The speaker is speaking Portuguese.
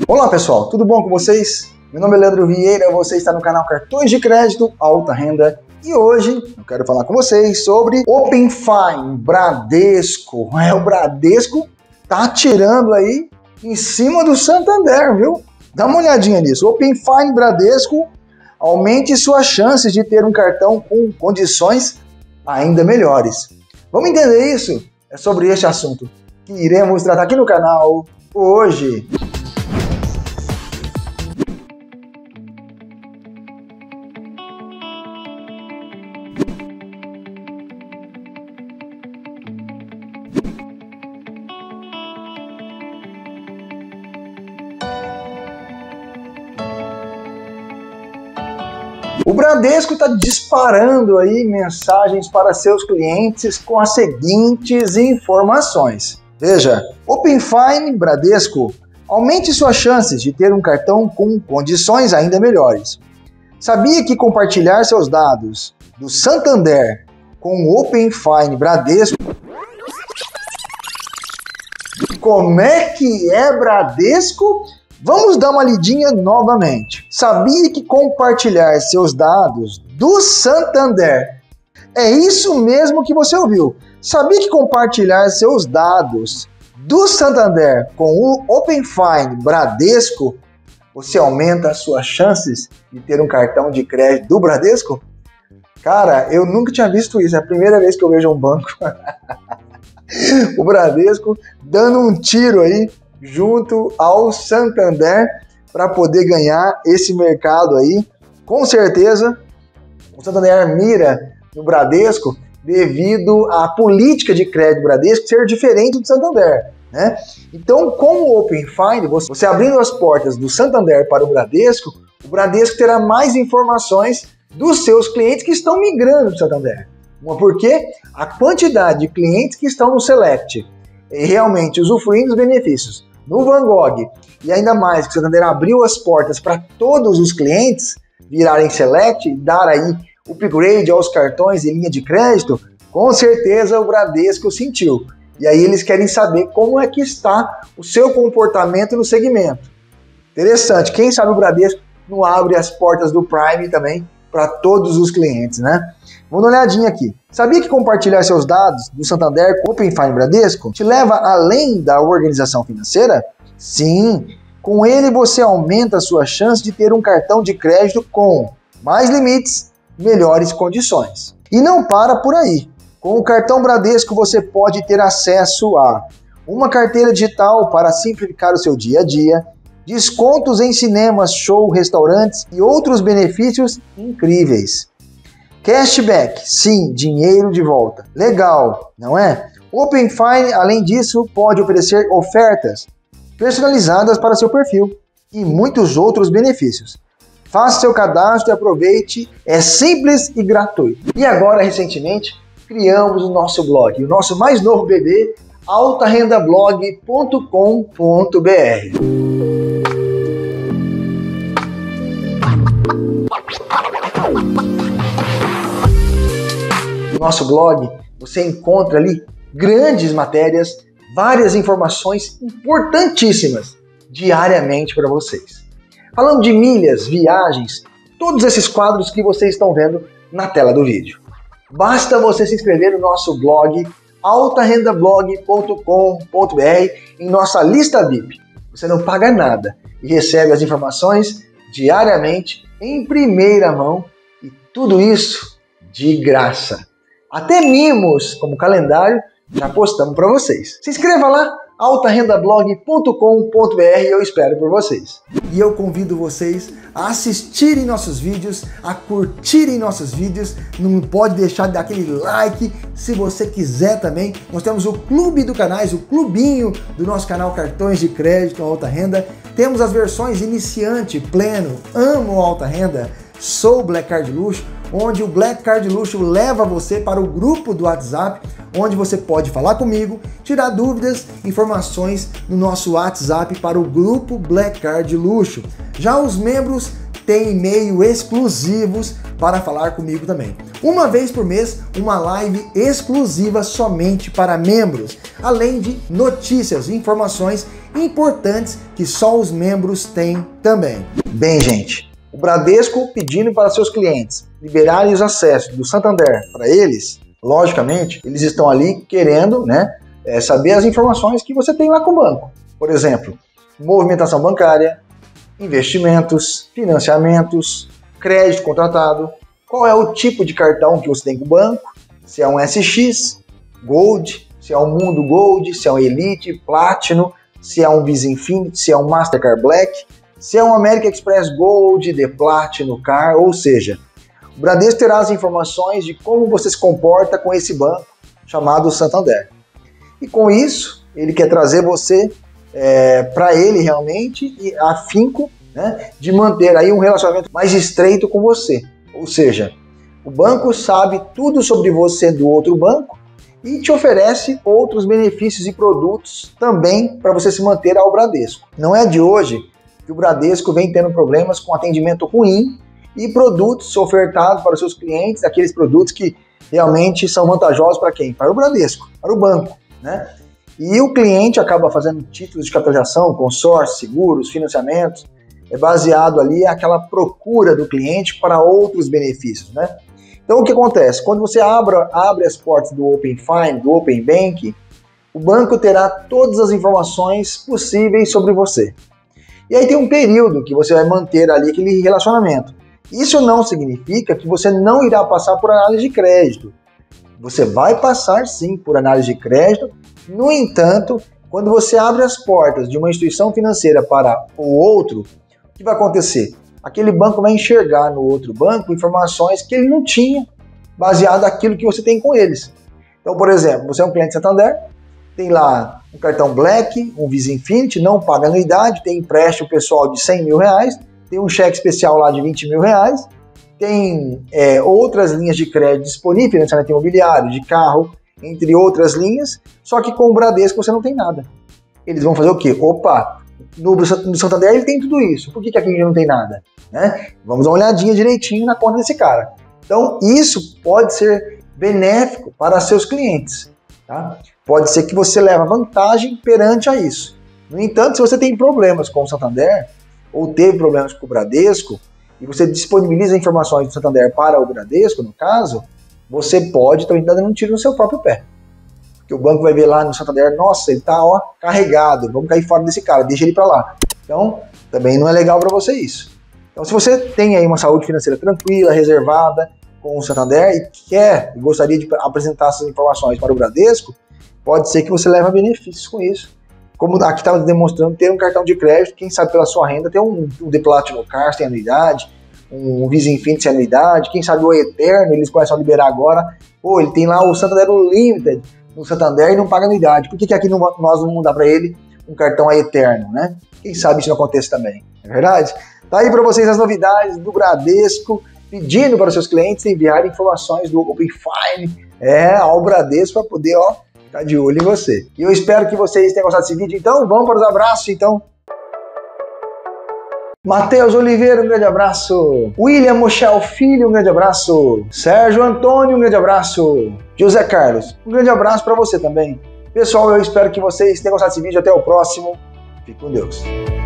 Olá pessoal, tudo bom com vocês? Meu nome é Leandro Vieira, você está no canal Cartões de Crédito Alta Renda e hoje eu quero falar com vocês sobre Open Fine, Bradesco. O Bradesco tá atirando aí em cima do Santander, viu? Dá uma olhadinha nisso. Open Fine Bradesco, aumente suas chances de ter um cartão com condições ainda melhores. Vamos entender isso? É sobre este assunto que iremos tratar aqui no canal hoje. O Bradesco está disparando aí mensagens para seus clientes com as seguintes informações. Veja, Open Fine Bradesco, aumente suas chances de ter um cartão com condições ainda melhores. Sabia que compartilhar seus dados do Santander com o Open Fine Bradesco... Como é que é, Bradesco? Vamos dar uma lidinha novamente. Sabia que compartilhar seus dados do Santander... É isso mesmo que você ouviu. Sabia que compartilhar seus dados do Santander com o Open Fine Bradesco, você aumenta as suas chances de ter um cartão de crédito do Bradesco? Cara, eu nunca tinha visto isso. É a primeira vez que eu vejo um banco. O Bradesco dando um tiro aí junto ao Santander para poder ganhar esse mercado aí. Com certeza, o Santander mira no Bradesco devido à política de crédito do Bradesco ser diferente do Santander, né? Então, com o Open Fine, você abrindo as portas do Santander para o Bradesco terá mais informações dos seus clientes que estão migrando para o Santander. Porque a quantidade de clientes que estão no Select e realmente usufruindo dos benefícios no Van Gogh, e ainda mais que o Santander abriu as portas para todos os clientes virarem Select e dar aí upgrade aos cartões e linha de crédito, com certeza o Bradesco sentiu. E aí eles querem saber como é que está o seu comportamento no segmento. Interessante, quem sabe o Bradesco não abre as portas do Prime também para todos os clientes, né? Vamos dar uma olhadinha aqui. Sabia que compartilhar seus dados do Santander com o Open Fine Bradesco te leva além da organização financeira? Sim, com ele você aumenta a sua chance de ter um cartão de crédito com mais limites, melhores condições. E não para por aí. Com o cartão Bradesco você pode ter acesso a uma carteira digital para simplificar o seu dia a dia, descontos em cinemas, show, restaurantes e outros benefícios incríveis. Cashback, sim, dinheiro de volta. Legal, não é? Open Fine, além disso, pode oferecer ofertas personalizadas para seu perfil e muitos outros benefícios. Faça seu cadastro e aproveite, é simples e gratuito. E agora, recentemente, criamos o nosso blog, o nosso mais novo bebê, altarendablog.com.br. No nosso blog, você encontra ali grandes matérias, várias informações importantíssimas diariamente para vocês. Falando de milhas, viagens, todos esses quadros que vocês estão vendo na tela do vídeo. Basta você se inscrever no nosso blog altarendablog.com.br em nossa lista VIP. Você não paga nada e recebe as informações diariamente em primeira mão e tudo isso de graça. Até mimos como calendário já postamos para vocês. Se inscreva lá, altarendablog.com.br, eu espero por vocês. E eu convido vocês a assistirem nossos vídeos, a curtirem nossos vídeos, não pode deixar de dar aquele like, se você quiser também. Nós temos o clube do canais, o clubinho do nosso canal Cartões de Crédito Alta Renda. Temos as versões iniciante, pleno, amo alta renda, sou Black Card Luxo, onde o Black Card Luxo leva você para o grupo do WhatsApp, onde você pode falar comigo, tirar dúvidas, informações no nosso WhatsApp para o grupo Black Card Luxo. Já os membros tem e-mail exclusivos para falar comigo também. Uma vez por mês, uma live exclusiva somente para membros, além de notícias e informações importantes que só os membros têm também. Bem, gente, o Bradesco pedindo para seus clientes liberarem os acessos do Santander para eles, logicamente, eles estão ali querendo, saber as informações que você tem lá com o banco. Por exemplo, movimentação bancária, investimentos, financiamentos, crédito contratado, qual é o tipo de cartão que você tem com o banco, se é um SX, Gold, se é um Mundo Gold, se é um Elite, Platinum, se é um Visa Infinity, se é um Mastercard Black, se é um American Express Gold, The Platinum Card, ou seja, o Bradesco terá as informações de como você se comporta com esse banco chamado Santander. E com isso, ele quer trazer você para ele realmente e afinco, de manter aí um relacionamento mais estreito com você. Ou seja, o banco sabe tudo sobre você do outro banco e te oferece outros benefícios e produtos também para você se manter ao Bradesco. Não é de hoje que o Bradesco vem tendo problemas com atendimento ruim e produtos ofertados para os seus clientes, aqueles produtos que realmente são vantajosos para quem? Para o Bradesco, para o banco, E o cliente acaba fazendo títulos de capitalização, consórcio, seguros, financiamentos, baseado ali naquela procura do cliente para outros benefícios, Então o que acontece? Quando você abre as portas do Open Finance, do Open Bank, o banco terá todas as informações possíveis sobre você. E aí tem um período que você vai manter ali aquele relacionamento. Isso não significa que você não irá passar por análise de crédito. Você vai passar sim por análise de crédito. No entanto, quando você abre as portas de uma instituição financeira para o outro, o que vai acontecer? Aquele banco vai enxergar no outro banco informações que ele não tinha, baseado naquilo que você tem com eles. Então, por exemplo, você é um cliente Santander, tem lá um cartão Black, um Visa Infinity, não paga anuidade, tem empréstimo pessoal de R$100 mil, tem um cheque especial lá de R$20 mil, tem outras linhas de crédito disponíveis, financiamento imobiliário, de carro, entre outras linhas, só que com o Bradesco você não tem nada. Eles vão fazer o quê? Opa, no Santander ele tem tudo isso, por que aqui não tem nada? Vamos dar uma olhadinha direitinho na conta desse cara. Então isso pode ser benéfico para seus clientes. Pode ser que você leve vantagem perante a isso. No entanto, se você tem problemas com o Santander, ou teve problemas com o Bradesco, e você disponibiliza informações do Santander para o Bradesco, no caso, você pode também estar dando um tiro no seu próprio pé. Porque o banco vai ver lá no Santander, nossa, ele está carregado, vamos cair fora desse cara, deixa ele para lá. Então, também não é legal para você isso. Então, se você tem aí uma saúde financeira tranquila, reservada com o Santander e gostaria de apresentar essas informações para o Bradesco, pode ser que você leve benefícios com isso. Como aqui estava demonstrando, ter um cartão de crédito, quem sabe pela sua renda, ter um The Platinum Card sem anuidade, um Visa Infinity sem anuidade, quem sabe o Eterno, eles começam a liberar agora, ele tem lá o Santander Unlimited no Santander e não paga anuidade, por que aqui nós não vamos dar para ele um cartão Eterno, Quem sabe isso não acontece também, não é verdade? Tá aí para vocês as novidades do Bradesco, pedindo para os seus clientes enviarem informações do Open Finance ao Bradesco para poder, ficar de olho em você. E eu espero que vocês tenham gostado desse vídeo, então vamos para os abraços, então. Matheus Oliveira, um grande abraço. William Mochel Filho, um grande abraço. Sérgio Antônio, um grande abraço. José Carlos, um grande abraço para você também. Pessoal, eu espero que vocês tenham gostado desse vídeo. Até o próximo. Fique com Deus.